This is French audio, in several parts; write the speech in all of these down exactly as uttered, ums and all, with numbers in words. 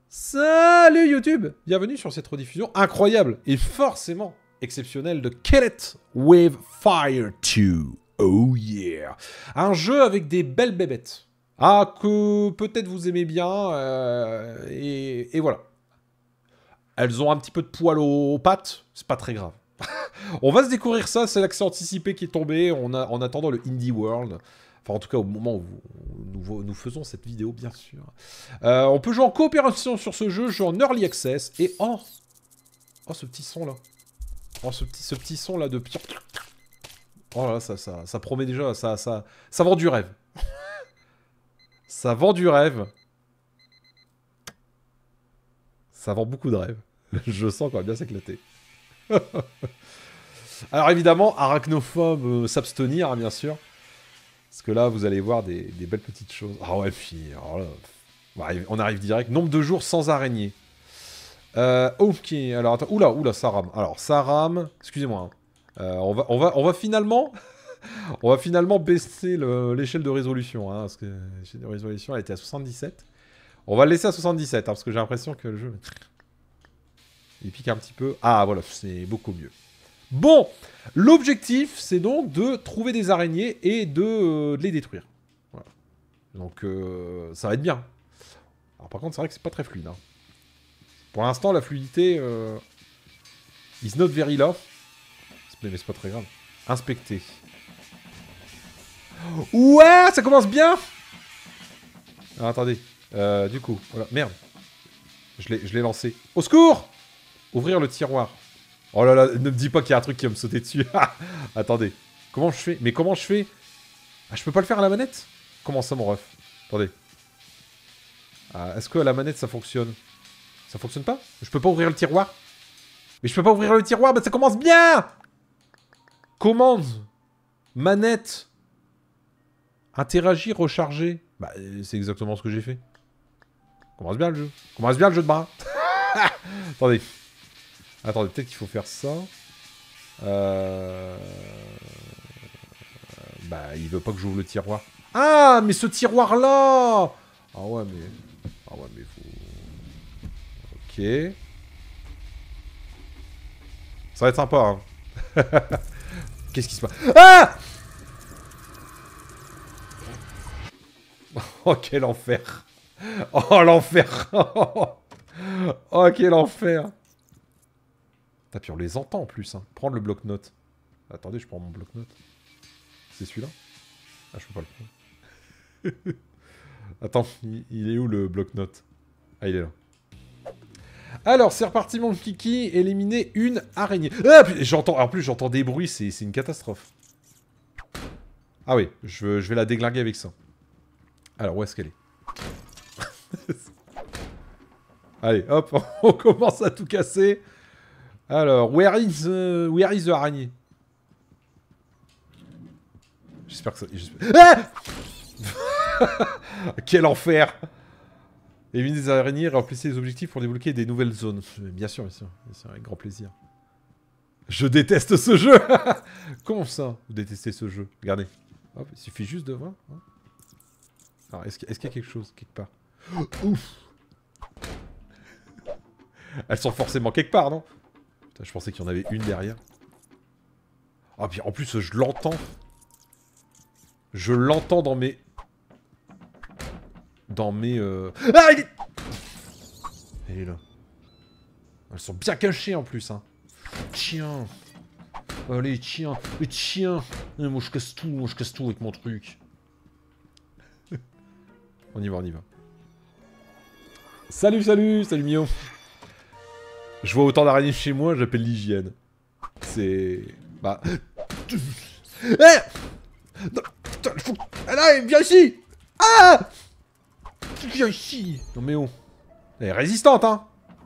Salut YouTube! Bienvenue sur cette rediffusion incroyable et forcément exceptionnelle de Kill It With Fire deux. Oh yeah! Un jeu avec des belles bébêtes. Ah, que peut-être vous aimez bien, euh, et, et voilà. Elles ont un petit peu de poil aux, aux pattes, c'est pas très grave. On va se découvrir ça, c'est l'accès anticipé qui est tombé on a, en attendant le Indie World. Enfin, en tout cas, au moment où nous, nous faisons cette vidéo, bien sûr. Euh, on peut jouer en coopération sur ce jeu, jouer en Early Access. Et oh Oh, ce petit son là. Oh, ce petit, ce petit son là de pire. Oh là là, ça, ça, ça promet déjà, ça, ça, ça vend du rêve. Ça vend du rêve. Ça vend beaucoup de rêves. Je sens qu'on va bien s'éclater. Alors évidemment, arachnophobe, euh, s'abstenir, hein, bien sûr. Parce que là, vous allez voir des, des belles petites choses. Ah ouais, puis... Alors là, on, arrive, on arrive direct. Nombre de jours sans araignée. Euh, ok, alors attends. Oula, oula, ça rame. Alors, ça rame... Excusez-moi. Hein. Euh, on, va, on, va, on va finalement... on va finalement baisser l'échelle de résolution. Hein, parce que l'échelle de résolution, elle était à soixante-dix-sept. On va le laisser à soixante-dix-sept. Hein, parce que j'ai l'impression que le jeu... Il pique un petit peu. Ah, voilà, c'est beaucoup mieux. Bon, l'objectif, c'est donc de trouver des araignées et de, euh, de les détruire. Voilà. Donc, euh, ça va être bien. Alors, par contre, c'est vrai que c'est pas très fluide. Hein. Pour l'instant, la fluidité euh, is not very low. Mais c'est pas très grave. Inspecter. Ouais, ça commence bien. Alors, attendez. Euh, du coup, voilà. Merde. Je l'ai lancé. Au secours! Ouvrir le tiroir. Oh là là, ne me dis pas qu'il y a un truc qui va me sauter dessus. Attendez. Comment je fais? Mais comment je fais? Ah, je peux pas le faire à la manette? Comment ça, mon ref? Attendez. Ah, est-ce que à la manette, ça fonctionne? Ça fonctionne pas? Je peux pas ouvrir le tiroir? Mais je peux pas ouvrir le tiroir? Bah, ça commence bien! Commande. Manette. Interagir, recharger. Bah, c'est exactement ce que j'ai fait. Commence bien le jeu. Commence bien le jeu de bras. Attendez. Attendez, peut-être qu'il faut faire ça. Euh... Bah, il veut pas que j'ouvre le tiroir. Ah, mais ce tiroir-là! Ah ouais, mais... Ah ouais, mais faut... Ok. Ça va être sympa, hein. Qu'est-ce qui se passe? Ah! Oh, quel enfer. Oh, l'enfer. Oh, quel enfer. Putain, puis on les entend en plus, hein. Prendre le bloc-notes. Attendez, je prends mon bloc-notes. C'est celui-là? Ah, je peux pas le prendre. Attends, il, il est où le bloc-notes? Ah, il est là. Alors, c'est reparti mon kiki. Éliminer une araignée. Ah, j'entends. En plus, j'entends des bruits, c'est une catastrophe. Ah oui, je, je vais la déglinguer avec ça. Alors, où est-ce qu'elle est? Allez, hop, on commence à tout casser. Alors, where is, uh, where is the araignée? J'espère que ça... Ah! Quel enfer! Éliminer des araignées, remplissez les objectifs pour débloquer des nouvelles zones. Bien sûr, bien sûr, bien sûr, avec grand plaisir. Je déteste ce jeu. Comment ça, vous détestez ce jeu? Regardez. Hop, il suffit juste de voir. Hein. Alors, est-ce qu'il est qu'il y a quelque chose, quelque part? Ouf! Elles sont forcément quelque part, non? Putain, je pensais qu'il y en avait une derrière. Ah, puis en plus, je l'entends. Je l'entends dans mes... Dans mes... Euh... Ah, il est... Elle est là. Elles sont bien cachées, en plus, hein. Tiens. Allez, tiens. Mais tiens. Moi, je casse tout. Moi, je casse tout avec mon truc. On y va, on y va. Salut, salut. Salut, Mio. Je vois autant d'araignées chez moi, j'appelle l'hygiène. C'est... Bah... Eh! Non, putain, faut... Allez, viens ici! Ah! Viens ici! Non mais oh. Elle est résistante, hein!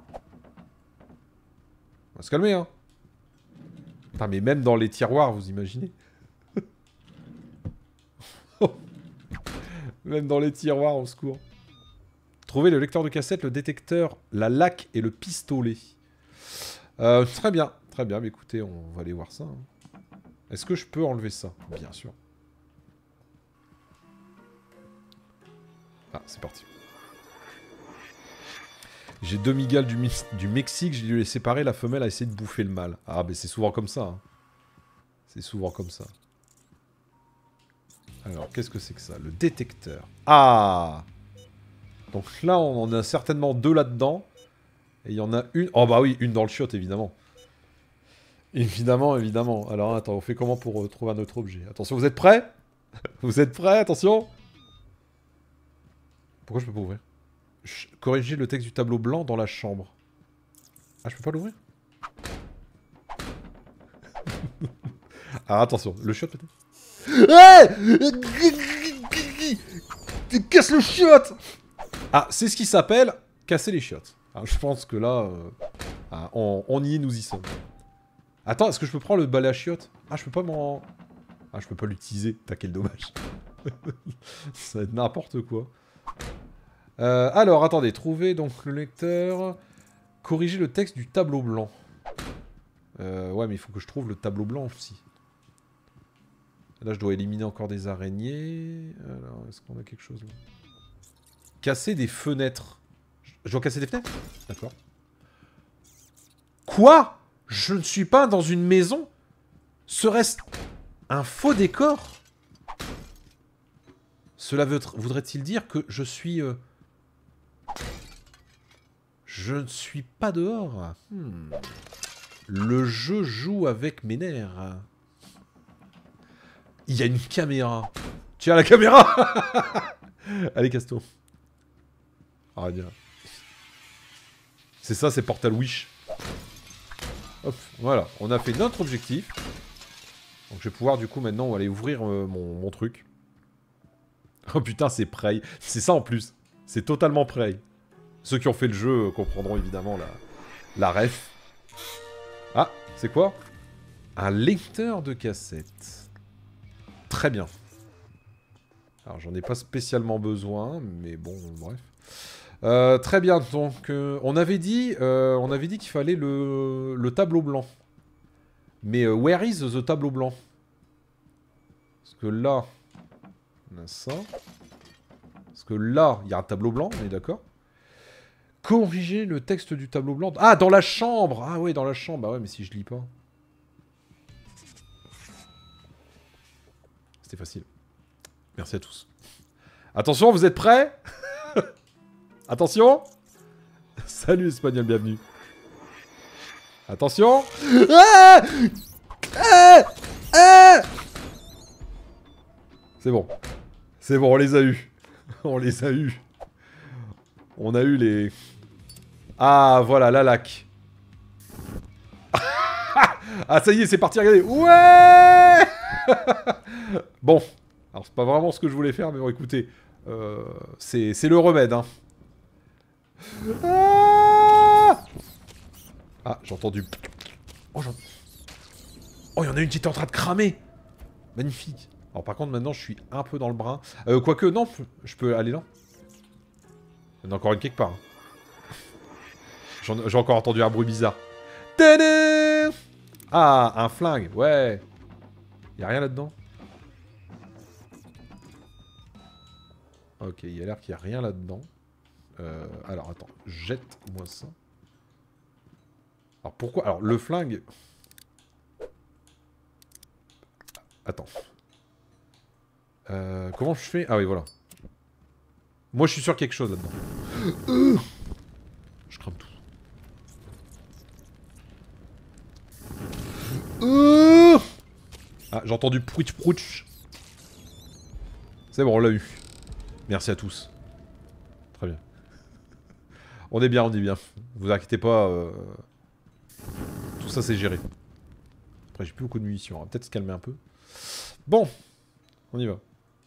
On va se calmer, hein. Putain, mais même dans les tiroirs, vous imaginez? Même dans les tiroirs, au secours. Trouver le lecteur de cassette, le détecteur, la laque et le pistolet. Euh, très bien, très bien. Mais écoutez, on va aller voir ça. Hein. Est-ce que je peux enlever ça? Bien sûr. Ah, c'est parti. J'ai deux migales du, du Mexique, j'ai dû les séparer, la femelle a essayé de bouffer le mâle. Ah, mais c'est souvent comme ça. Hein. C'est souvent comme ça. Alors, qu'est-ce que c'est que ça? Le détecteur. Ah! Donc là, on en a certainement deux là-dedans. Et il y en a une... Oh bah oui, une dans le chiotte, évidemment. Évidemment, évidemment. Alors, attends, on fait comment pour euh, trouver un autre objet? Attention, vous êtes prêts? Vous êtes prêts? Attention! Pourquoi je peux pas ouvrir? Ch corriger le texte du tableau blanc dans la chambre. Ah, je peux pas l'ouvrir? Alors, attention, le chiotte peut-être? Hey, casse le chiotte! Ah, c'est ce qui s'appelle casser les chiottes. Alors, je pense que là, euh, ah, on, on y est, nous y sommes. Attends, est-ce que je peux prendre le balai à chiottes? Ah, je peux pas m'en... Ah, je peux pas l'utiliser. T'as quel dommage. Ça va être n'importe quoi. Euh, alors, attendez. Trouver donc le lecteur. Corriger le texte du tableau blanc. Euh, ouais, mais il faut que je trouve le tableau blanc aussi. Là, je dois éliminer encore des araignées. Alors, est-ce qu'on a quelque chose là? Casser des fenêtres. Je dois casser des fenêtres? D'accord. Quoi? Je ne suis pas dans une maison? Serait-ce un faux décor? Cela voudrait-il dire que je suis... Euh... Je ne suis pas dehors. Hmm. Le jeu joue avec mes nerfs. Il y a une caméra. Tiens, la caméra. Allez, casse-toi. Ah, bien. C'est ça, c'est Portal Wish. Hop, voilà. On a fait notre objectif. Donc je vais pouvoir, du coup, maintenant, aller ouvrir euh, mon, mon truc. Oh putain, c'est Prey. C'est ça en plus. C'est totalement Prey. Ceux qui ont fait le jeu euh, comprendront évidemment la, la ref. Ah, c'est quoi? Un lecteur de cassette. Très bien. Alors, j'en ai pas spécialement besoin, mais bon, bref. Euh, très bien, donc, euh, on avait dit, euh, on avait dit qu'il fallait le, le tableau blanc. Mais euh, where is the tableau blanc? Parce que là, on a ça. Parce que là, il y a un tableau blanc, on est d'accord? Corriger le texte du tableau blanc. Ah, dans la chambre! Ah ouais, dans la chambre. Bah ouais, mais si je lis pas. C'était facile. Merci à tous. Attention, vous êtes prêts? Attention! Salut Espagnol, bienvenue. Attention! Ah ah ah C'est bon. C'est bon, on les a eus. On les a eus. On a eu les... Ah, voilà, la lac. Ah, ça y est, c'est parti, regardez. Ouais. Bon. Alors, c'est pas vraiment ce que je voulais faire, mais bon, écoutez. Euh, c'est le remède, hein. Ah, ah j'ai entendu... Oh, j'en... Oh, il y en a une qui était en train de cramer. Magnifique. Alors, par contre, maintenant, je suis un peu dans le brin. Euh, quoique, non, je peux aller là. Il y en a encore une quelque part. Hein. J'ai encore entendu un bruit bizarre. Tadam! Ah, un flingue, ouais. Y'a rien là-dedans? Ok, il y a l'air qu'il n'y a rien là-dedans. Euh, alors, attends, jette-moi ça. Alors, pourquoi? Alors, le flingue... Attends. Euh, comment je fais? Ah oui, voilà. Moi, je suis sûr qu'il y a quelque chose là-dedans. Je crame tout. Ah, j'ai entendu prouch prouch. C'est bon, on l'a eu. Merci à tous. Très bien. On est bien, on est bien. Vous inquiétez pas. Euh... Tout ça, c'est géré. Après, j'ai plus beaucoup de munitions. On va peut-être se calmer un peu. Bon. On y va.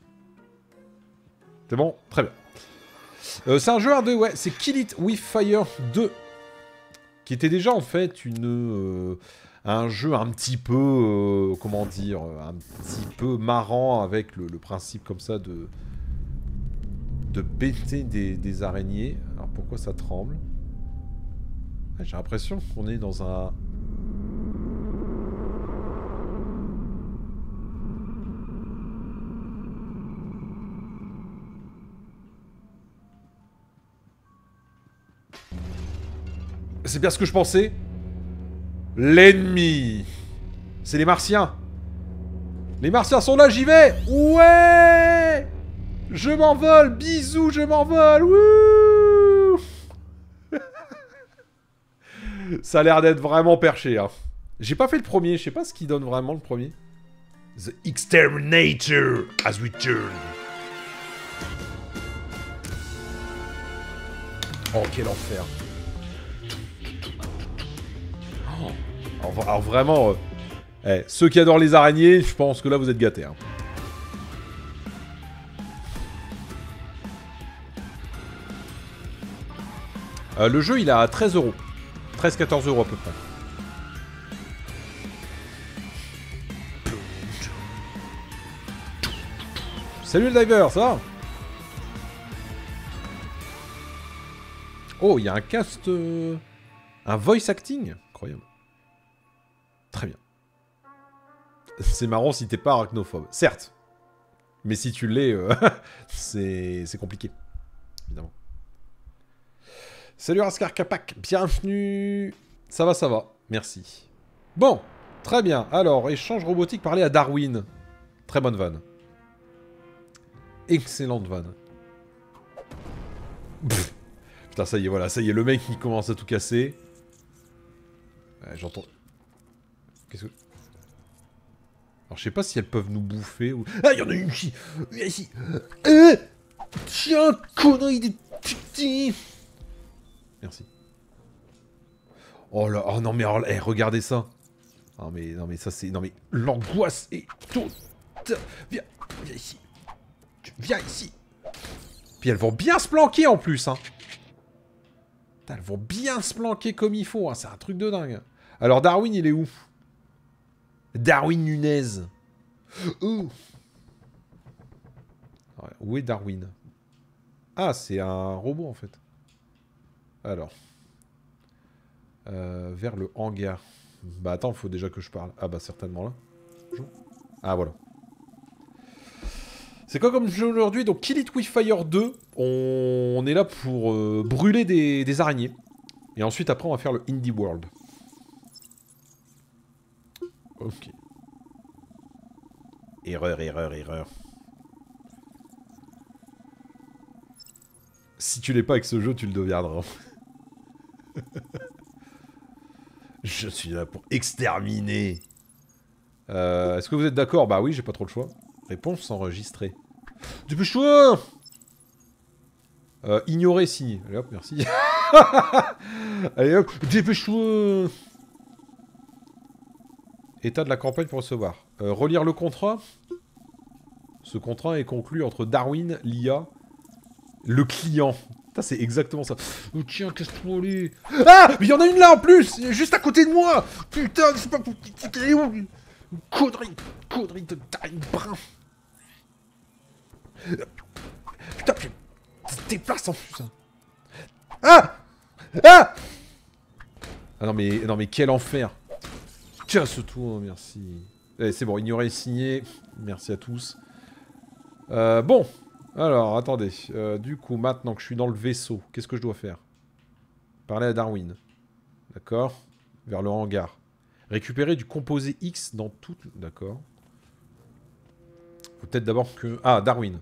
C'est bon? Très bien. Euh, c'est un jeu R deux, ouais. C'est Kill It With Fire deux. Qui était déjà, en fait, une... Euh, un jeu un petit peu... Euh, comment dire? Un petit peu marrant avec le, le principe comme ça de... De péter des, des araignées. Alors, pourquoi ça tremble? Ah, j'ai l'impression qu'on est dans un... C'est bien ce que je pensais. L'ennemi. C'est les Martiens. Les Martiens sont là, j'y vais. Ouais. Je m'envole. Bisous, je m'envole. Wouh. Ça a l'air d'être vraiment perché. Hein. J'ai pas fait le premier. Je sais pas ce qui donne vraiment le premier. The Exterminator has returned. Oh, quel enfer. Oh. Alors, alors vraiment, euh, eh, ceux qui adorent les araignées, je pense que là vous êtes gâtés. Hein. Euh, le jeu il est à treize euros. treize à quatorze euros à peu près. Salut le diver, ça va? Oh, il y a un cast... Euh... Un voice acting? Incroyable. Très bien. C'est marrant si t'es pas arachnophobe. Certes. Mais si tu l'es, euh... c'est compliqué. Évidemment. Salut Raskar Kapak, bienvenue. Ça va, ça va. Merci. Bon, très bien. Alors, échange robotique, parler à Darwin. Très bonne vanne. Excellente vanne. Pff. Putain, ça y est, voilà, ça y est, le mec il commence à tout casser. Ouais, j'entends... Qu'est-ce que... Alors, je sais pas si elles peuvent nous bouffer ou... Ah, il y en a une ici. Ici. Euh Tiens, connerie de... Merci. Oh là, oh non mais, oh, hey, regardez ça. Non mais, non mais ça c'est... Non mais, l'angoisse est toute... Viens, viens ici. Viens ici. Puis elles vont bien se planquer en plus, hein. Elles vont bien se planquer comme il faut, hein. C'est un truc de dingue. Alors Darwin, il est où? Darwin Nunez. Oh. Ouais, où est Darwin? Ah, c'est un robot en fait. Alors. Euh, vers le hangar. Bah attends, faut déjà que je parle. Ah bah certainement là. Ah voilà. C'est quoi comme jeu aujourd'hui? Donc Kill It With Fire deux. On, on est là pour euh, brûler des, des araignées. Et ensuite après on va faire le Indie World. Ok. Erreur, erreur, erreur. Si tu l'es pas avec ce jeu, tu le deviendras. Je suis là pour exterminer. Euh, Est-ce que vous êtes d'accord? Bah oui, j'ai pas trop le choix. Réponse enregistrée. Dépêche-toi! euh, Ignorer, signer. Allez hop, merci. Allez hop, dépêche-toi! État de la campagne pour recevoir. Euh, relire le contrat. Ce contrat est conclu entre Darwin, l'I A, le client. Putain, c'est exactement ça. Oh tiens, casse-toi les... Ah! Mais il y en a une là en plus! Juste à côté de moi! Putain, je sais pas... Connerie! Connerie de taille brun! Putain, t'es place en plus. Hein. Ah! Ah! Ah non mais, non mais quel enfer! Casse-toi, merci. Allez, c'est bon, ignorer et signer. Merci à tous. Euh, bon. Alors, attendez. Euh, du coup, maintenant que je suis dans le vaisseau, qu'est-ce que je dois faire? Parler à Darwin. D'accord. Vers le hangar. Récupérer du composé X dans tout... D'accord. Faut peut-être d'abord que... Ah, Darwin.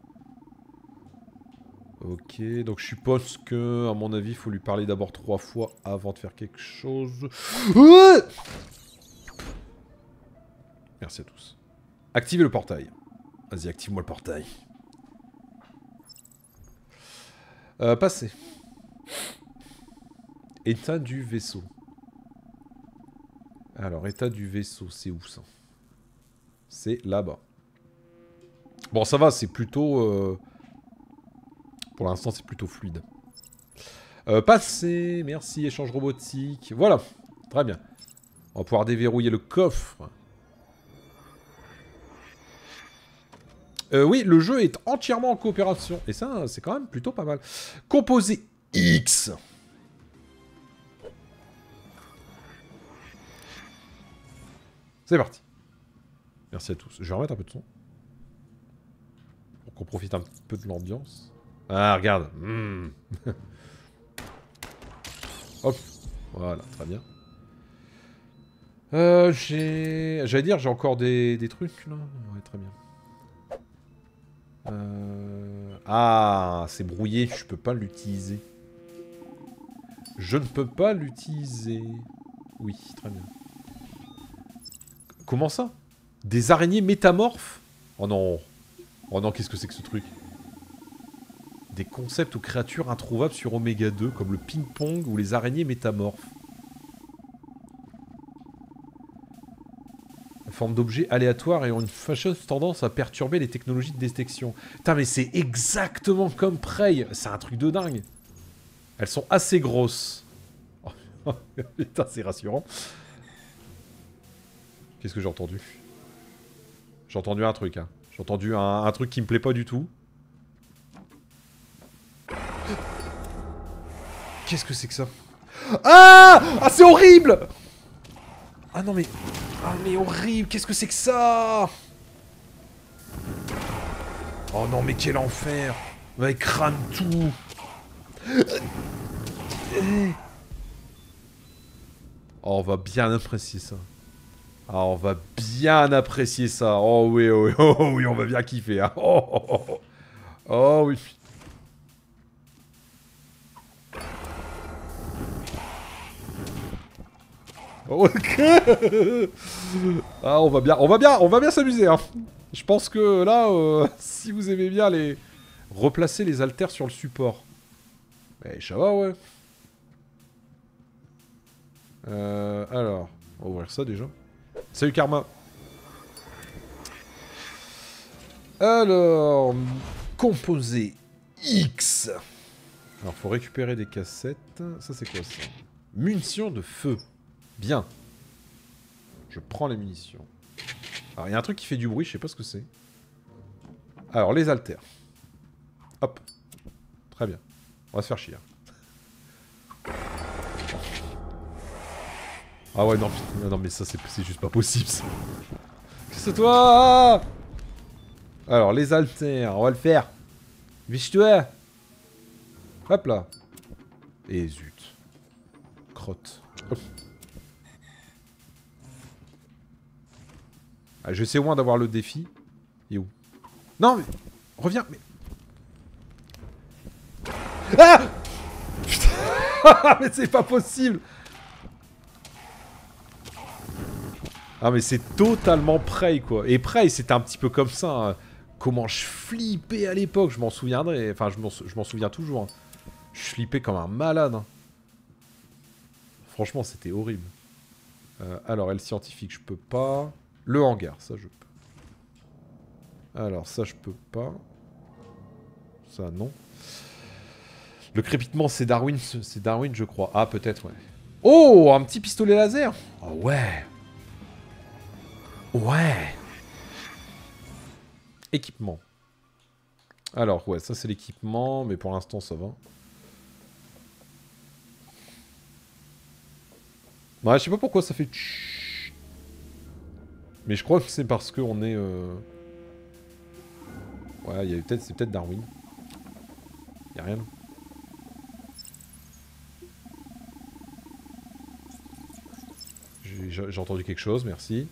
Ok, donc je suppose que, à mon avis, il faut lui parler d'abord trois fois avant de faire quelque chose. Ah! Merci à tous. Activez le portail. Vas-y, active-moi le portail. Euh, passer. État du vaisseau. Alors, état du vaisseau, c'est où ça? C'est là-bas. Bon, ça va, c'est plutôt... Euh... Pour l'instant, c'est plutôt fluide. Euh, passer, merci, échange robotique. Voilà, très bien. On va pouvoir déverrouiller le coffre. Euh, oui, le jeu est entièrement en coopération. Et ça, c'est quand même plutôt pas mal. Composé X. C'est parti. Merci à tous. Je vais remettre un peu de son. Pour qu'on profite un peu de l'ambiance. Ah, regarde. Mmh. Hop. Voilà, très bien. Euh, j'ai... J'allais dire, j'ai encore des, des trucs, là. Ouais, très bien. Euh... Ah, c'est brouillé, je peux pas l'utiliser. Je ne peux pas l'utiliser. Oui, très bien. Comment ça? Des araignées métamorphes? Oh non. Oh non, qu'est-ce que c'est que ce truc? Des concepts ou créatures introuvables sur Oméga deux, comme le ping-pong ou les araignées métamorphes. En forme d'objets aléatoires et ont une fâcheuse tendance à perturber les technologies de détection. Putain, mais c'est exactement comme Prey. C'est un truc de dingue. Elles sont assez grosses. Oh, putain, c'est rassurant. Qu'est-ce que j'ai entendu? J'ai entendu un truc, hein. J'ai entendu un, un truc qui me plaît pas du tout. Qu'est-ce que c'est que ça? Ah! Ah, c'est horrible! Ah non, mais... Ah, mais horrible! Qu'est-ce que c'est que ça? Oh non, mais quel enfer! Ouais, crame tout! Oh, on va bien apprécier ça. Ah, on va bien apprécier ça. Oh oui, oh oui, oh oui, on va bien kiffer. Hein. Oh, oh, oh, oh. Oh oui. Ok. Ah, on va bien, on va bien, on va bien s'amuser. Hein. Je pense que là, euh, si vous aimez bien les replacer les haltères sur le support, eh, ça va, ouais. Euh, alors, on va ouvrir ça déjà. Salut Karma. Alors, composé X. Alors, faut récupérer des cassettes. Ça, c'est quoi ça? Munitions de feu. Bien. Je prends les munitions. Alors, il y a un truc qui fait du bruit, je sais pas ce que c'est. Alors, les haltères. Hop. Très bien. On va se faire chier. Ah ouais, non, non mais ça, c'est juste pas possible, ça. Qu'est-ce que toi? Alors, les haltères, on va le faire. Viche-toi. Hop là. Et zut. Crotte. Hop. Ah, je sais au moins d'avoir le défi. Il est où? Non, mais... Reviens, mais... Ah! Putain. Mais c'est pas possible. Ah, mais c'est totalement Prey, quoi. Et Prey, c'était un petit peu comme ça. Hein. Comment je flippais à l'époque, je m'en souviendrai. Enfin, je m'en souviens toujours. Hein. Je flippais comme un malade. Hein. Franchement, c'était horrible. Euh, alors, elle scientifique, je peux pas. Le hangar, ça, je peux. Alors, ça, je peux pas. Ça, non. Le crépitement, c'est Darwin, c'est Darwin, je crois. Ah, peut-être, ouais. Oh, un petit pistolet laser. Oh, ouais. Ouais. Équipement. Alors, ouais, ça, c'est l'équipement, mais pour l'instant, ça va. Ouais, je sais pas pourquoi ça fait... Mais je crois que c'est parce qu'on est... Euh... Ouais, il y a peut-être, c'est peut-être Darwin. Y'a rien. J'ai entendu quelque chose, merci.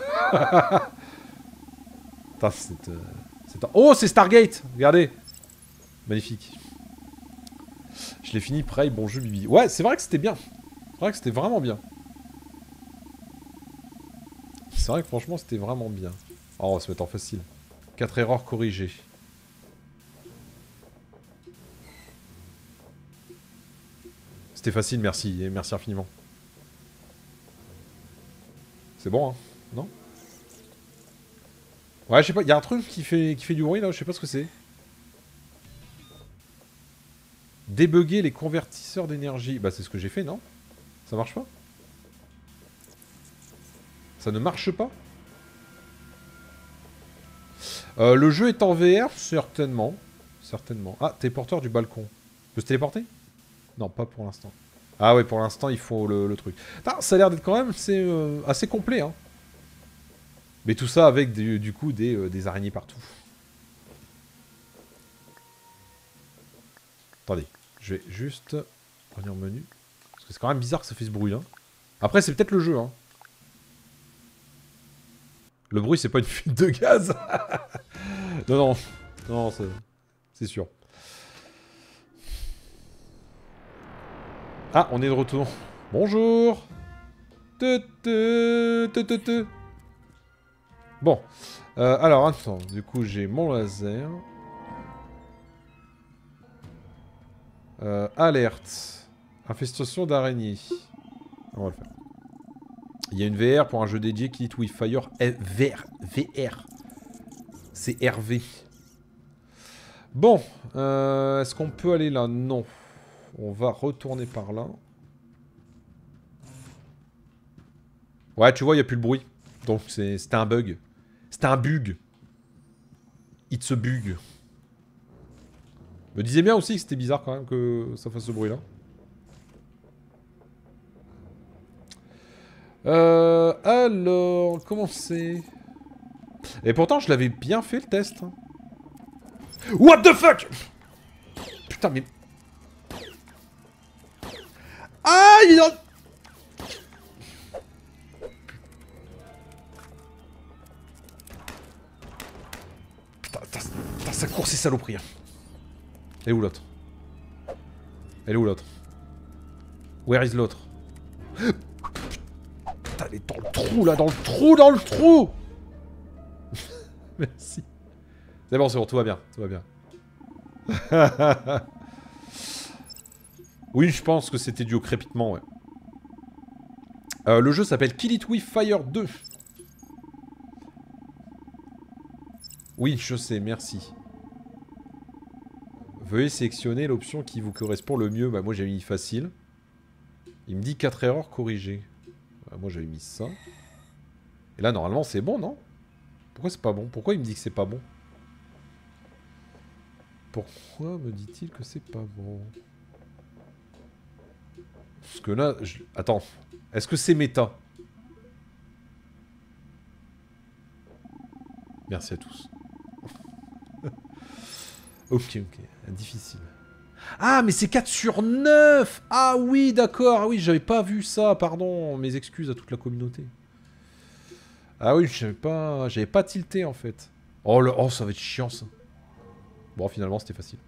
Putain, c'est... Euh... Oh, c'est Stargate. Regardez. Magnifique. Je l'ai fini, Prey, bon jeu, Bibi. Ouais, c'est vrai que c'était bien. C'est vrai que c'était vraiment bien. C'est vrai que franchement, c'était vraiment bien. Oh, on va se mettre en facile. quatre erreurs corrigées. C'était facile, merci. Et merci infiniment. C'est bon, hein? Non? Ouais, je sais pas, il y a un truc qui fait, qui fait du bruit, là, je sais pas ce que c'est. Débugger les convertisseurs d'énergie. Bah, c'est ce que j'ai fait, non? Ça marche pas? Ça ne marche pas? euh, Le jeu est en V R? Certainement. Certainement. Ah, téléporteur du balcon. Tu peux se téléporter? Non, pas pour l'instant. Ah ouais, pour l'instant, il faut le, le truc. Ah, ça a l'air d'être quand même euh, assez complet, hein. Mais tout ça avec, du, du coup, des, euh, des araignées partout. Attendez, je vais juste revenir au menu. Parce que c'est quand même bizarre que ça fait ce bruit là. Après, c'est peut-être le jeu, hein. Le bruit, c'est pas une fuite de gaz. Non, non. Non, c'est sûr. Ah, on est de retour. Bonjour. Te, te, te, te, te. Bon. Euh, alors, attends. Du coup, j'ai mon laser. Euh, alerte. Infestation d'araignées. On va le faire. Il y a une V R pour un jeu dédié qui dit with Fire V R. V R. C'est R V. Bon. Euh, Est-ce qu'on peut aller là? Non. On va retourner par là. Ouais, tu vois, il n'y a plus le bruit. Donc, c'était un bug. C'était un bug. It's a bug. Me disais bien aussi que c'était bizarre quand même que ça fasse ce bruit-là. Euh, alors, comment c'est? Et pourtant, je l'avais bien fait le test. What the fuck? Putain, mais... Ah, il est dans... Putain, putain, ça court ces saloperies. Elle est où l'autre? Elle est où l'autre? Where is l'autre? Putain, elle est dans le trou là, dans le trou, dans le trou. Merci. C'est bon, c'est bon, tout va bien, tout va bien. Oui, je pense que c'était dû au crépitement, ouais. Euh, le jeu s'appelle Kill It With Fire deux. Oui, je sais, merci. Veuillez sélectionner l'option qui vous correspond le mieux. Bah, moi, j'ai mis facile. Il me dit quatre erreurs corrigées. Bah, moi, j'avais mis ça. Et là, normalement, c'est bon, non? Pourquoi c'est pas bon? Pourquoi il me dit que c'est pas bon? Pourquoi me dit-il que c'est pas bon? Parce que là... Je... Attends. Est-ce que c'est méta? Merci à tous. Ok, ok. Difficile. Ah, mais c'est quatre sur neuf! Ah oui, d'accord. Ah oui, j'avais pas vu ça. Pardon. Mes excuses à toute la communauté. Ah oui, j'avais pas... J'avais pas tilté, en fait. Oh, le... oh, ça va être chiant, ça. Bon, finalement, c'était facile.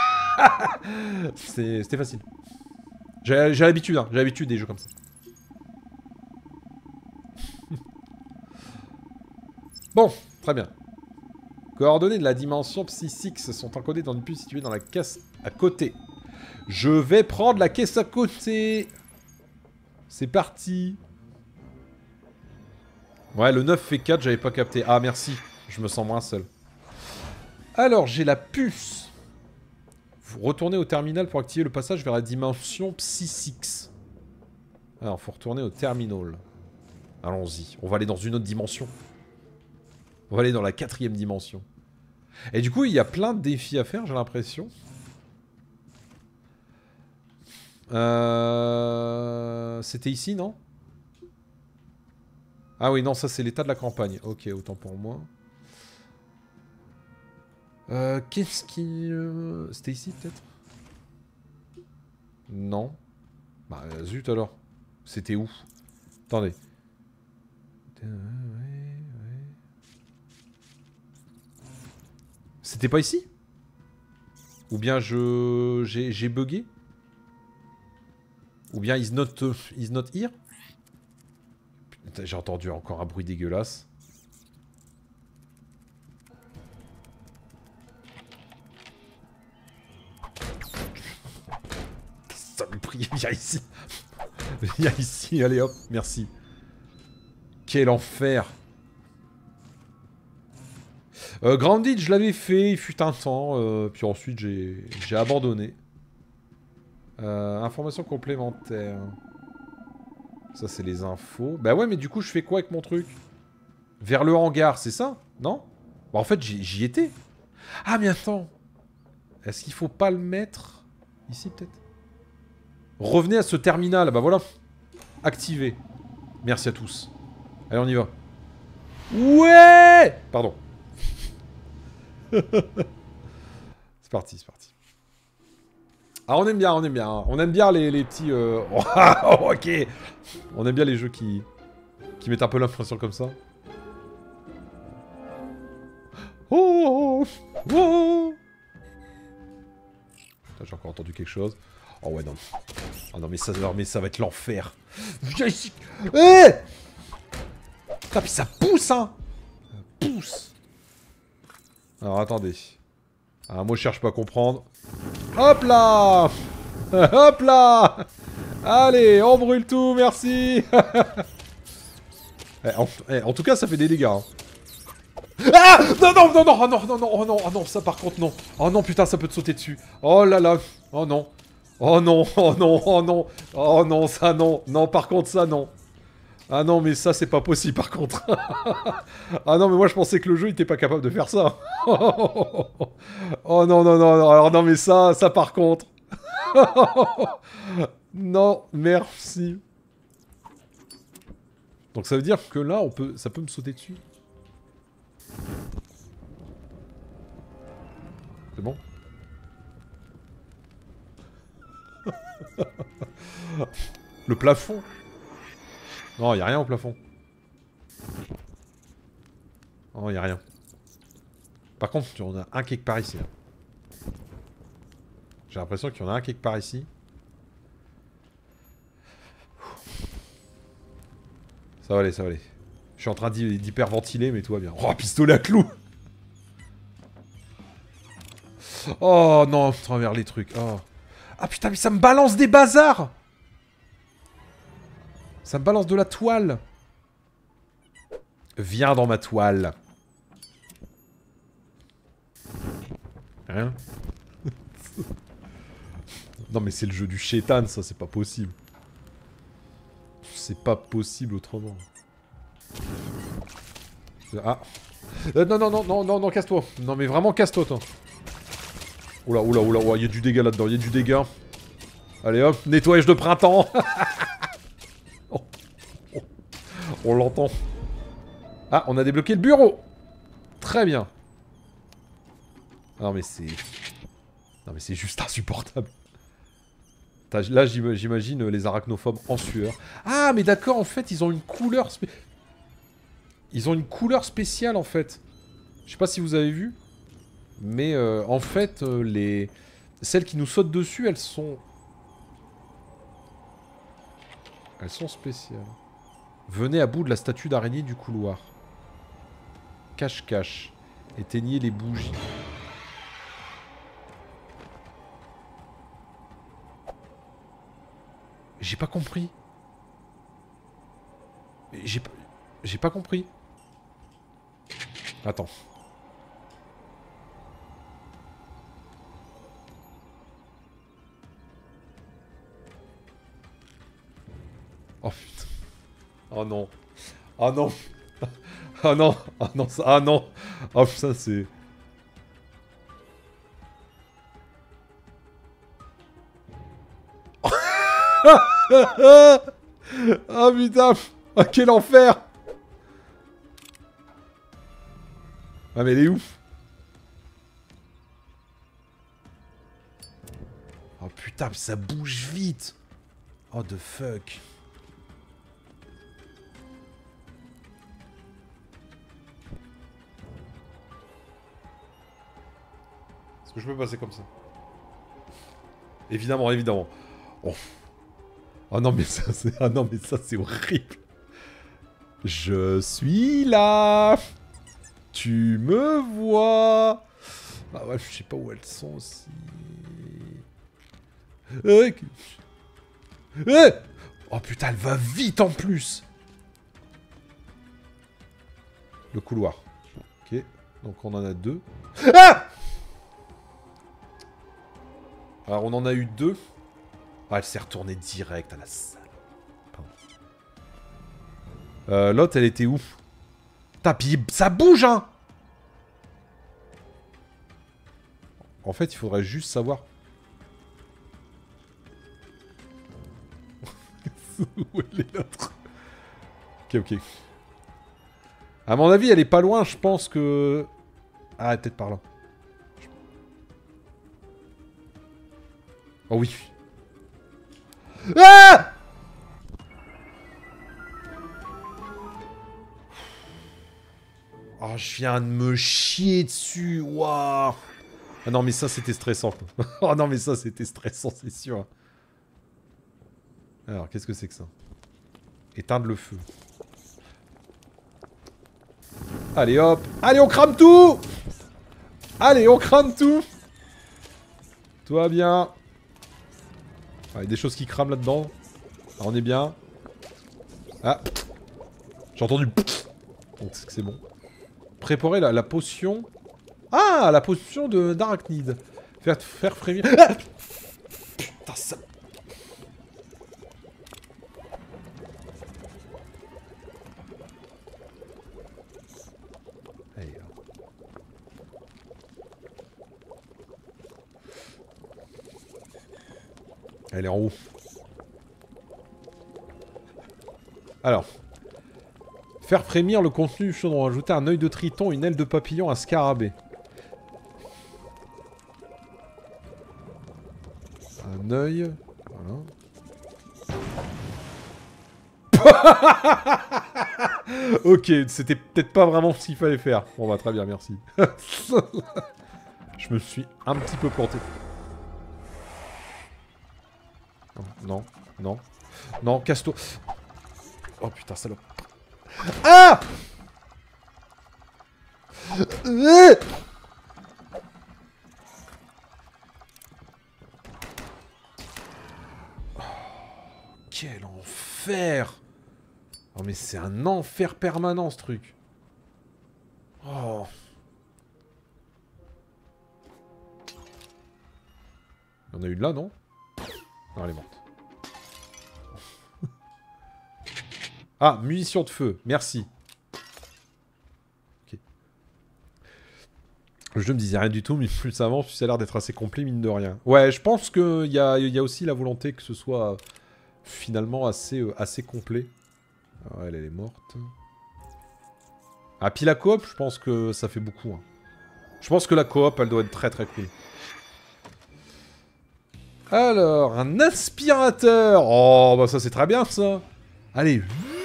C'était facile. J'ai l'habitude, hein. J'ai l'habitude des jeux comme ça. Bon, très bien. Coordonnées de la dimension Psy six sont encodées dans une puce située dans la caisse à côté. Je vais prendre la caisse à côté. C'est parti. Ouais, le neuf fait quatre, j'avais pas capté. Ah, merci. Je me sens moins seul. Alors, j'ai la puce. Vous retournez au terminal pour activer le passage vers la dimension Psy six. Alors, faut retourner au terminal. Allons-y. On va aller dans une autre dimension. On va aller dans la quatrième dimension. Et du coup, il y a plein de défis à faire, j'ai l'impression. Euh... C'était ici, non? Ah oui, non, ça c'est l'état de la campagne. Ok, autant pour moi. Euh, Qu'est-ce qui... Euh... C'était ici, peut-être? Non. Bah, zut alors. C'était où? Attendez. C'était pas ici? Ou bien je... j'ai bugué? Ou bien is not, uh, is not here? Putain, j'ai entendu encore un bruit dégueulasse. Ça me prie, viens ici. Viens ici, allez hop, merci. Quel enfer. Euh, Grounded, je l'avais fait, il fut un temps, euh, puis ensuite j'ai abandonné. Euh, information complémentaire. Ça, c'est les infos. Bah ouais, mais du coup, je fais quoi avec mon truc? Vers le hangar, c'est ça? Non? Bah en fait, j'y étais. Ah, mais attends. Est-ce qu'il faut pas le mettre ici, peut-être? Revenez à ce terminal. Bah voilà. Activé. Merci à tous. Allez, on y va. Ouais! Pardon. C'est parti, c'est parti. Ah, on aime bien, on aime bien. Hein. On aime bien les, les petits... Euh... Oh, ok. On aime bien les jeux qui... Qui mettent un peu l'impression comme ça. Oh, oh, oh. J'ai encore entendu quelque chose. Oh ouais, non. Oh non, mais ça, mais ça va être l'enfer. Viens ici. Eh Putain, puis ça pousse, hein. Ça pousse. Alors, attendez. Ah, moi, je cherche pas à comprendre. Hop là. Hop là. Allez, on brûle tout, merci. eh, en, eh, en tout cas, ça fait des dégâts. Hein. Ah non, non, non, non, oh non, non, non, oh non, oh non, ça par contre, non. Oh non, putain, ça peut te sauter dessus. Oh là là. Oh non. Oh non, oh non, oh non. Oh non, ça non. Non, par contre, ça non. Ah non, mais ça, c'est pas possible, par contre. Ah non, mais moi, je pensais que le jeu, il était pas capable de faire ça. Oh non, non, non, non. Alors non, mais ça, ça par contre. Non, merci. Donc ça veut dire que là, on peut, ça peut me sauter dessus. C'est bon? Le plafond? Non, y a rien au plafond. Non, y a rien. Par contre, il y en a un quelque part ici. Là. J'ai l'impression qu'il y en a un quelque part ici. Ça va aller, ça va aller. Je suis en train d'hyperventiler, mais tout va bien. Oh, pistolet à clous. Oh non, travers les trucs. Oh. Ah putain, mais ça me balance des bazars. Ça me balance de la toile. Viens dans ma toile. Rien. Non mais c'est le jeu du chétan, ça, c'est pas possible. C'est pas possible autrement. Ah. Euh, non, non, non, non, non, non, casse-toi. Non mais vraiment, casse-toi, toi. Oula, oula, oula, oula, il y a du dégât là-dedans, il y a du dégât. Allez hop, nettoyage de printemps. Oh. Oh. On l'entend. Ah, on a débloqué le bureau. Très bien. Non mais c'est... Non mais c'est juste insupportable. Là j'imagine les arachnophobes en sueur. Ah mais d'accord, en fait ils ont une couleur spé... Ils ont une couleur spéciale en fait. Je sais pas si vous avez vu. Mais euh, en fait euh, les... Celles qui nous sautent dessus, elles sont... Elles sont spéciales. Venez à bout de la statue d'araignée du couloir. Cache-cache. Éteignez les bougies. J'ai pas compris. J'ai pas... J'ai pas compris. Attends. Oh putain. Oh non. Oh non. Oh non. Oh non. Ça... Ah non. Oh putain, c'est... Oh putain. Oh quel enfer. Ah mais elle est ouf. Oh putain, ça bouge vite. Oh the fuck. Est-ce que je peux passer comme ça? Évidemment, évidemment. Oh. Oh non mais ça c'est... Ah non mais ça c'est horrible. Je suis là. Tu me vois. Ah ouais, je sais pas où elles sont aussi. Euh... Euh... Oh putain, elle va vite en plus. Le couloir. Ok, donc on en a deux. Ah! Alors on en a eu deux. Ah, elle s'est retournée direct à la salle. Euh, L'autre, elle était où? Tapis, ça bouge, hein! En fait, il faudrait juste savoir. Où elle est l'autre? Ok, ok. À mon avis, elle est pas loin, je pense que... Ah, peut-être par là. Oh oui. Ah! Oh, je viens de me chier dessus. Waouh. Ah non, mais ça, c'était stressant. Oh non, mais ça, c'était stressant, c'est sûr. Alors, qu'est-ce que c'est que ça? Éteindre le feu. Allez, hop. Allez, on crame tout. Allez, on crame tout. Tout va bien. Il y a des choses qui crament là-dedans. Ah, on est bien. Ah. J'ai entendu... Donc, c'est que c'est bon. Préparer la, la potion... Ah, la potion de d'arachnide. Faire, faire frémir... Ah putain, ça... Allez, là. Elle est en haut. Alors. Faire frémir le contenu du chaudron. Ajouter un œil de triton, une aile de papillon, un scarabée. Un œil. Voilà. Ok, c'était peut-être pas vraiment ce qu'il fallait faire. Bon bah très bien, merci. Je me suis un petit peu planté. Non, non, non, casse-toi. Oh putain, salope. Ah! euh oh, quel enfer! Oh mais c'est un enfer permanent ce truc. Oh. Il y en a une là, non? Non, elle est morte. Ah, munitions de feu, merci. Ok. Le jeu me disait rien du tout, mais plus ça avance, plus ça a l'air d'être assez complet, mine de rien. Ouais, je pense qu'il y a, y a aussi la volonté que ce soit finalement assez, euh, assez complet. Ah, elle, elle est morte. Ah, puis la coop, je pense que ça fait beaucoup. Hein. Je pense que la coop, elle doit être très très cool. Alors, un aspirateur. Oh, bah ça c'est très bien ça. Allez.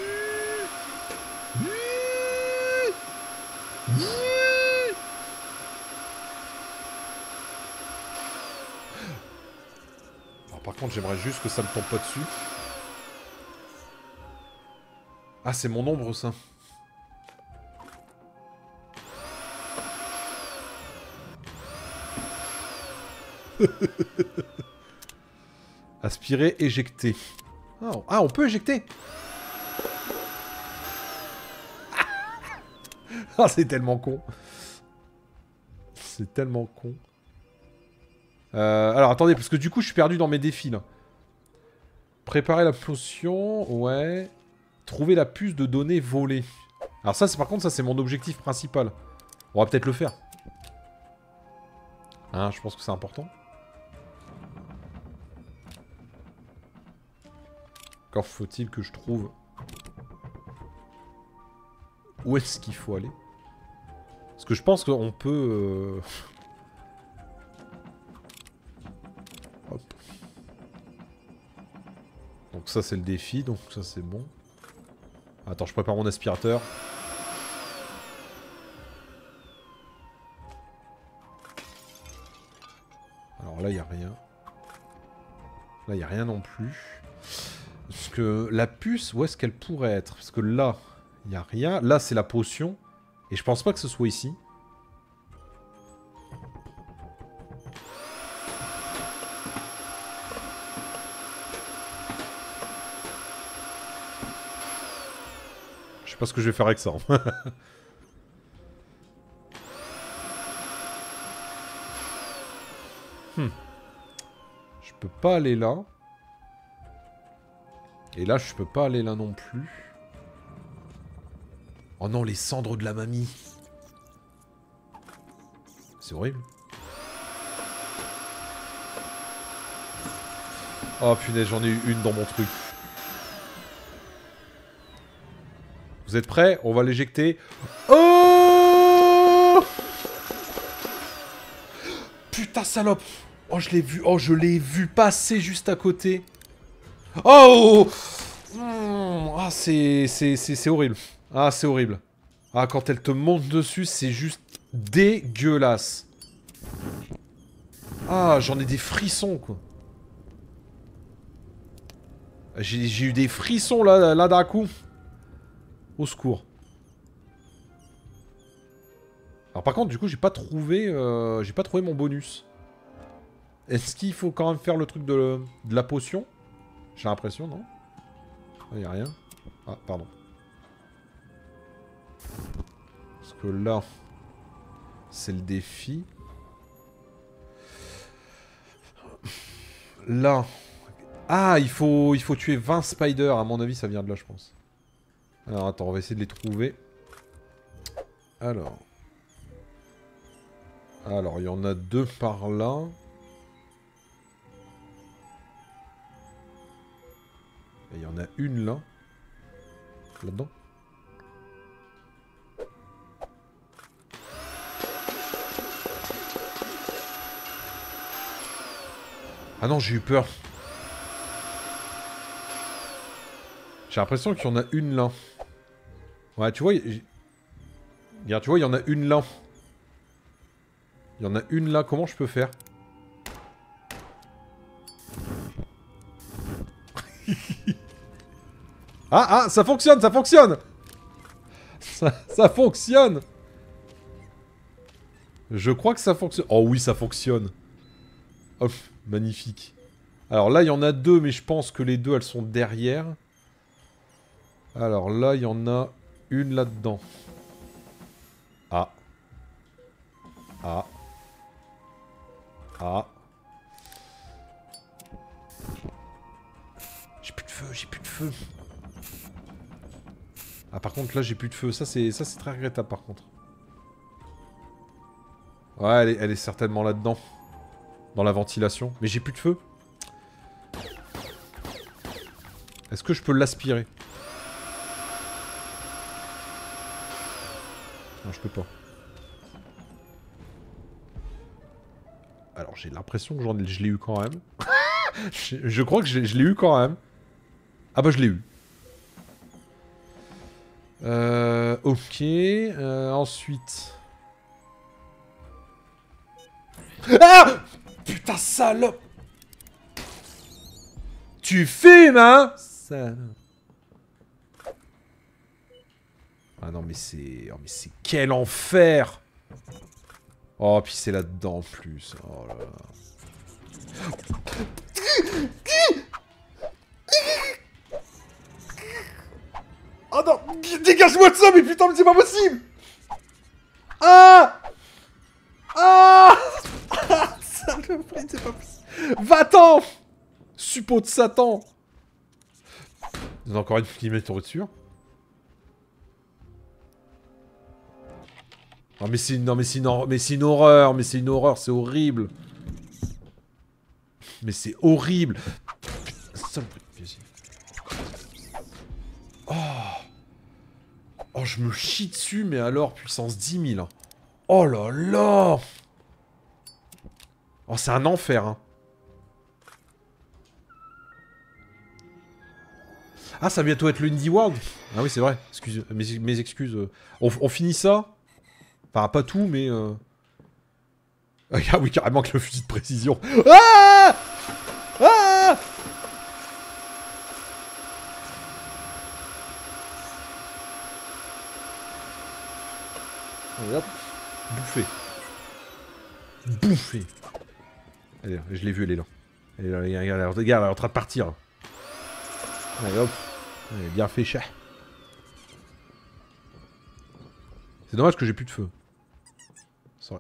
Alors, par contre, j'aimerais juste que ça me tombe pas dessus. Ah, c'est mon ombre ça. Aspirer, éjecter. Ah, on... ah, on peut éjecter. Ah, c'est tellement con. C'est tellement con. Euh, alors, attendez, parce que du coup, je suis perdu dans mes défis, là. Préparer la potion, ouais. Trouver la puce de données volée. Alors ça, c'est par contre, ça, c'est mon objectif principal. On va peut-être le faire. Hein, je pense que c'est important. Encore faut-il que je trouve... Où est-ce qu'il faut aller? Parce que je pense qu'on peut... Euh... Hop. Donc ça c'est le défi, donc ça c'est bon. Attends, je prépare mon aspirateur. Alors là, il n'y a rien. Là, il n'y a rien non plus. Parce que la puce, où est-ce qu'elle pourrait être? Parce que là, il n'y a rien. Là, c'est la potion. Et je pense pas que ce soit ici. Je sais pas ce que je vais faire avec ça. hmm. Je peux pas aller là. Et là, je peux pas aller là non plus. Oh non, les cendres de la mamie. C'est horrible. Oh punaise, j'en ai eu une dans mon truc. Vous êtes prêts? On va l'éjecter. Oh! Putain, salope! Oh, je l'ai vu. Oh, je l'ai vu passer juste à côté. Oh, mmh. Ah, c'est... C'est horrible. Ah, c'est horrible. Ah, quand elle te monte dessus, c'est juste dégueulasse. Ah, j'en ai des frissons, quoi. J'ai eu des frissons, là, là d'un coup. Au secours. Alors, par contre, du coup, j'ai pas trouvé... Euh, j'ai pas trouvé mon bonus. Est-ce qu'il faut quand même faire le truc de, de la potion? J'ai l'impression, non? Il n'y a rien. Ah, pardon. Parce que là, c'est le défi. Là. Ah, il faut, il faut tuer vingt spiders. À mon avis, ça vient de là, je pense. Alors, attends, on va essayer de les trouver. Alors. Alors, il y en a deux par là. Et il y en a une là. Là-dedans. Ah non, j'ai eu peur. J'ai l'impression qu'il y en a une là. Ouais, tu vois... Y... Regarde, tu vois, il y en a une là. Il y en a une là. Comment je peux faire? Ah, ah, ça fonctionne, ça fonctionne. Ça, ça fonctionne. Je crois que ça fonctionne. Oh oui, ça fonctionne. Hop, magnifique. Alors là, il y en a deux, mais je pense que les deux, elles sont derrière. Alors là, il y en a une là-dedans. Ah. Ah. Ah. J'ai plus de feu, j'ai plus de feu. Ah, par contre, là, j'ai plus de feu. Ça, c'est ça, c'est très regrettable, par contre. Ouais, elle est, elle est certainement là-dedans. Dans la ventilation. Mais j'ai plus de feu. Est-ce que je peux l'aspirer? Non, je peux pas. Alors, j'ai l'impression que j'en ai, je l'ai eu quand même. je, je crois que je, je l'ai eu quand même. Ah bah, je l'ai eu. Euh, ok. Euh, ensuite... Ah! Putain, salope! Tu fumes, hein? Salope. Ah non, mais c'est... Oh, mais c'est quel enfer! Oh, puis c'est là-dedans en plus. Oh là là. Oh non! Dégage-moi de ça, mais putain, mais c'est pas possible! Ah! Ah! Saloperie, c'est pas possible. Va-t'en! Suppôt de Satan! Il y en a encore une qui met ton dessus. Non mais c'est non mais c'est une mais c'est une horreur, mais c'est une horreur, c'est horrible. Mais c'est horrible. Oh. Oh, je me chie dessus, mais alors puissance dix mille. Hein. Oh là là. Oh, c'est un enfer, hein. Ah, ça va bientôt être le Indie World. Ah oui, c'est vrai. Excuse, mes, mes excuses. On, on finit ça. Enfin, pas tout, mais... Euh... Ah oui, carrément que le fusil de précision. Ah! Ah! Allez, hop. Bouffé. Bouffé. Allez, je l'ai vu, elle est là. Elle est là, regarde, regarde, regarde, elle est en train de partir. Allez, hop. Allez, bien fait, chat. C'est dommage que j'ai plus de feu. C'est vrai.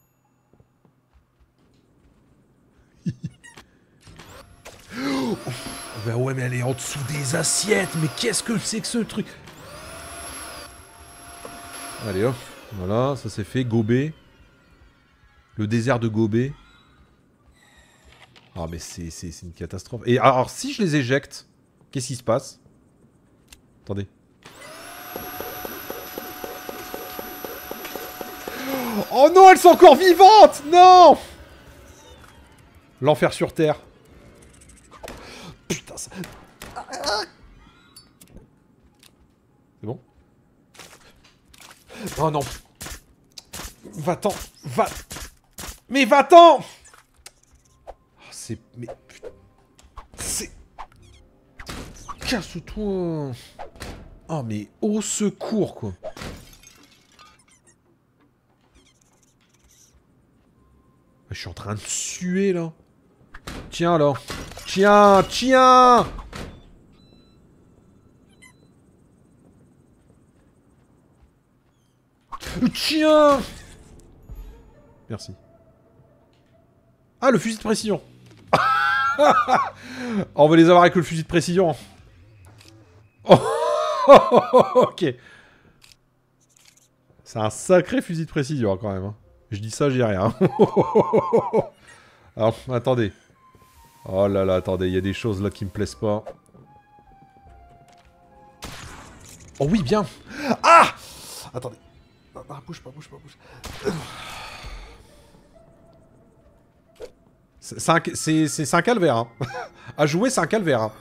Oh, bah ouais, mais elle est en dessous des assiettes. Mais qu'est-ce que c'est que ce truc? Allez, hop. Voilà, ça c'est fait. Gobé. Le désert de Gobé. Ah, mais c'est une catastrophe. Et alors, si je les éjecte, qu'est-ce qui se passe? Attendez. Oh non, elles sont encore vivantes! Non! L'enfer sur Terre. Putain, ça... C'est bon? Oh non. Va-t'en. Va... Mais va-t'en. C'est... Mais... C'est... Casse-toi. Oh mais au secours quoi. Je suis en train de suer là. Tiens là. Tiens, tiens. Tiens. Merci. Ah, le fusil de précision. On va les avoir avec le fusil de précision. Oh, ok. C'est un sacré fusil de précision quand même. Hein. Je dis ça, j'y rien. Alors, attendez. Oh là là, attendez, il y a des choses là qui me plaisent pas. Oh oui, bien. Ah! Attendez. Ah, bouge pas, bouge pas, bouge. C'est un calvaire. Hein. À jouer, c'est un calvaire. Hein.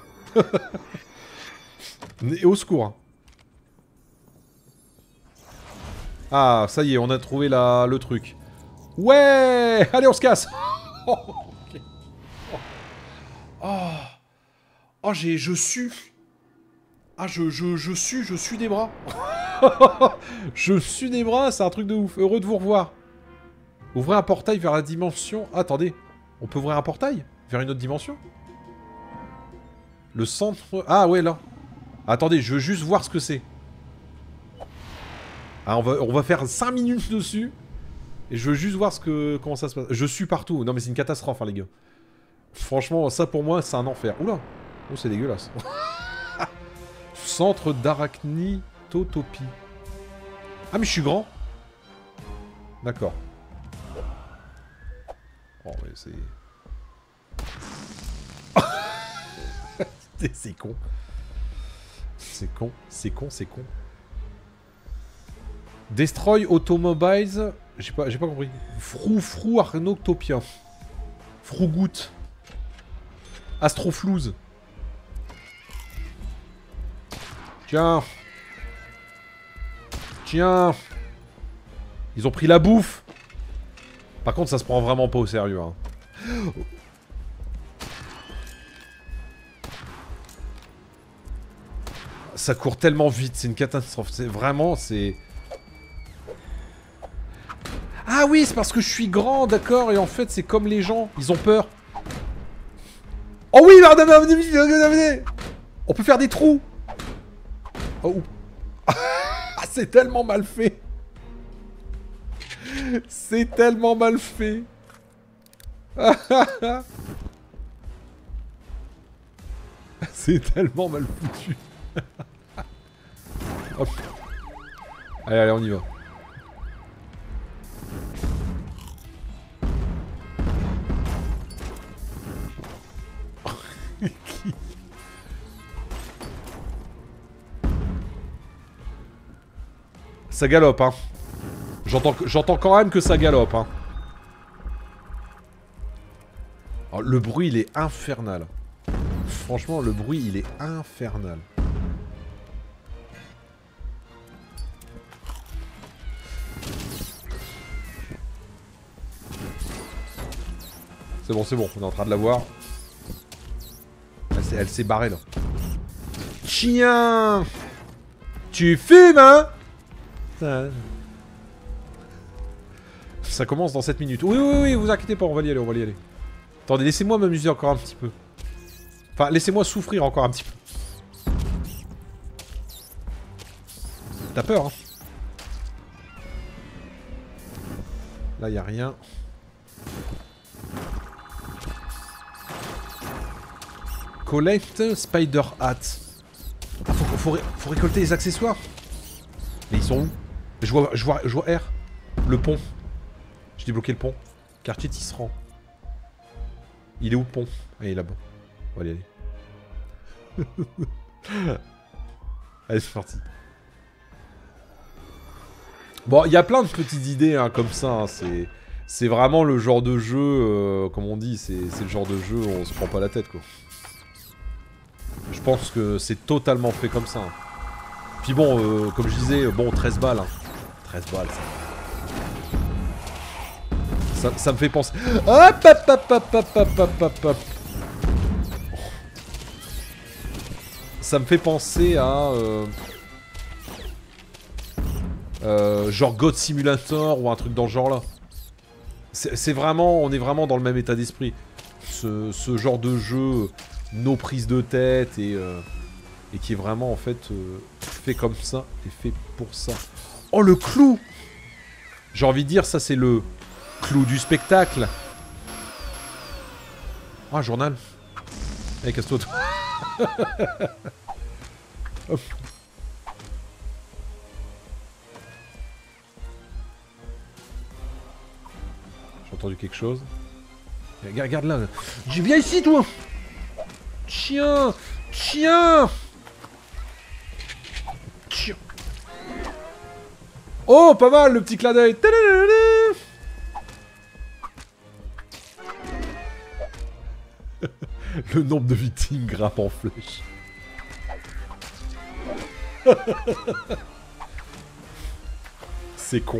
Et au secours. Hein. Ah, ça y est, on a trouvé la, le truc. Ouais! Allez, on se casse. Oh, okay. Oh, oh j'ai, je sue. Ah, je, je, je sue, je suis des bras. Je suis des bras, c'est un truc de ouf. Heureux de vous revoir. Ouvrez un portail vers la dimension... Ah, attendez. On peut ouvrir un portail vers une autre dimension? Le centre... Ah, ouais, là. Attendez, je veux juste voir ce que c'est. Ah, on va, on va faire cinq minutes dessus. Et je veux juste voir ce que, comment ça se passe. Je suis partout. Non, mais c'est une catastrophe, hein, les gars. Franchement, ça pour moi, c'est un enfer. Oula. Oh, c'est dégueulasse. Centre d'arachnitotopie. Ah, mais je suis grand. D'accord. Oh, mais c'est... c'est con. C'est con, c'est con, c'est con. Destroy Automobiles... J'ai pas, j'ai pas compris. Frou Frou Arnoctopia. Frougout. Astroflouze. Tiens. Tiens. Ils ont pris la bouffe. Par contre, ça se prend vraiment pas au sérieux. Hein. Ça court tellement vite, c'est une catastrophe. C'est vraiment, c'est... Ah oui, c'est parce que je suis grand, d'accord, et en fait, c'est comme les gens, ils ont peur. Oh oui, on peut faire des trous. Oh. C'est tellement mal fait. C'est tellement mal fait. C'est tellement mal foutu. Hop. Allez, allez, on y va. Ça galope, hein. J'entends quand même que ça galope, hein. Alors, le bruit, il est infernal. Franchement, le bruit, il est infernal. C'est bon, c'est bon, on est en train de la voir. Elle s'est barrée, là. Chien! Tu fumes, hein? Ça... Ça commence dans sept minutes. Oui, oui, oui, vous inquiétez pas, on va y aller, on va y aller. Attendez, laissez-moi m'amuser encore un petit peu. Enfin, laissez-moi souffrir encore un petit peu. T'as peur, hein? Là, y a rien. Collect Spider Hat. Ah, faut, faut, ré faut récolter les accessoires. Mais ils sont où? Je vois, je vois, je vois R. Le pont. J'ai débloqué le pont. Quartier Tisserand. Il est où le pont? Ah, il est là-bas. On va y aller. Allez, c'est parti. Bon, il y a plein de petites idées hein, comme ça. Hein, c'est... C'est vraiment le genre de jeu, euh, comme on dit, c'est le genre de jeu où on se prend pas la tête, quoi. Je pense que c'est totalement fait comme ça. Hein. Puis bon, euh, comme je disais, bon, treize balles. Hein. treize balles, ça... ça... Ça me fait penser... Hop, hop, hop, hop, hop, hop, hop, hop, hop. Ça me fait penser à... Euh... Euh, genre God Simulator ou un truc dans ce genre-là. C'est vraiment... On est vraiment dans le même état d'esprit. Ce, ce genre de jeu... nos prises de tête et, euh, et qui est vraiment en fait euh, fait comme ça et fait pour ça. Oh le clou! J'ai envie de dire ça c'est le clou du spectacle. Ah, journal. Allez, casse-toi toi. Hop. J'ai entendu quelque chose. Regarde, regarde là. Je viens ici toi. Chien! Chien! Chien! Oh, pas mal le petit clin d'œil! Le nombre de victimes grappe en flèche. C'est con.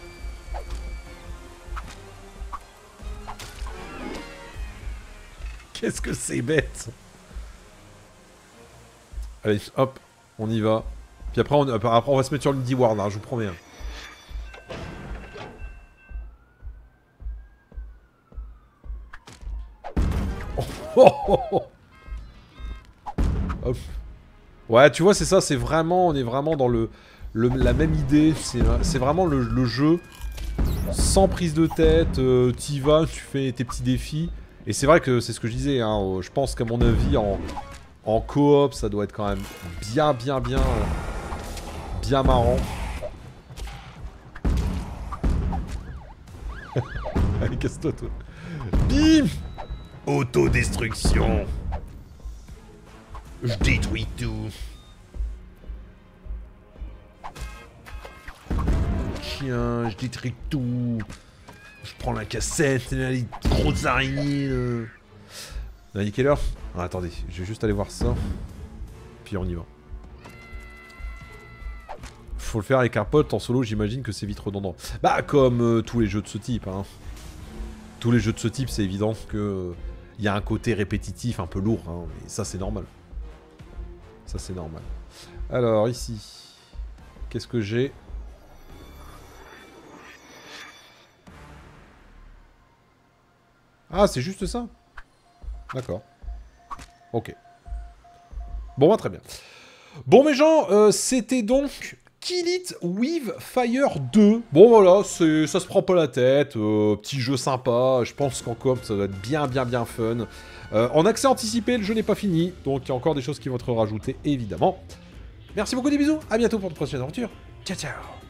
Qu'est-ce que c'est bête! Allez, hop, on y va. Puis après, on, après, on va se mettre sur l'Indie World, hein, je vous promets. Hein. Oh, oh, oh, oh. Hop. Ouais, tu vois, c'est ça, c'est vraiment... On est vraiment dans le, le la même idée. C'est vraiment le, le jeu sans prise de tête. Euh, T'y vas, tu fais tes petits défis. Et c'est vrai que c'est ce que je disais. Hein, je pense qu'à mon avis, en... En coop, ça doit être quand même bien, bien, bien, bien marrant. Allez, casse-toi, toi. Bim! Autodestruction. Je détruis tout. Chien, je détruis tout. Je prends la cassette, les grosses araignées. Là. On a dit quelle heure? Ah, attendez, je vais juste aller voir ça. Puis on y va. Faut le faire avec un pote en solo, j'imagine que c'est vite redondant. Bah, comme euh, tous les jeux de ce type. Hein. Tous les jeux de ce type, c'est évident que il y a un côté répétitif un peu lourd. Hein, mais ça, c'est normal. Ça, c'est normal. Alors, ici. Qu'est-ce que j'ai? Ah, c'est juste ça? D'accord. Ok. Bon, bah, très bien. Bon, mes gens, euh, c'était donc Kill It With Fire deux. Bon, voilà, ça se prend pas la tête. Euh, petit jeu sympa. Je pense qu'en coop, ça doit être bien, bien, bien fun. Euh, en accès anticipé, le jeu n'est pas fini. Donc, il y a encore des choses qui vont être rajoutées, évidemment. Merci beaucoup, des bisous. À bientôt pour de prochaines aventures. Ciao, ciao.